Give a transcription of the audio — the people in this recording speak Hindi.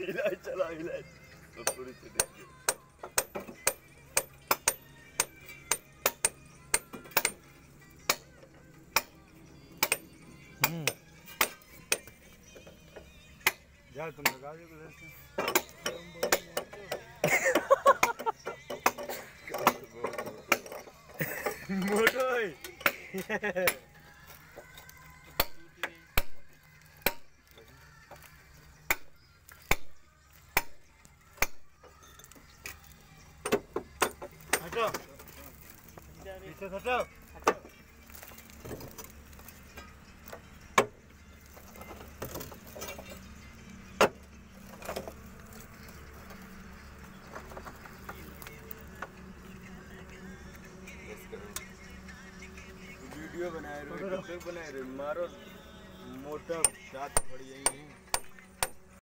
इलाज चला इलाज थोड़ी सी देखिए। यार तुम लगा दो मोटो हटो पीछे हटो। वीडियो बनाए रहे, मारो मोटा दांत पड़ जाएंगे।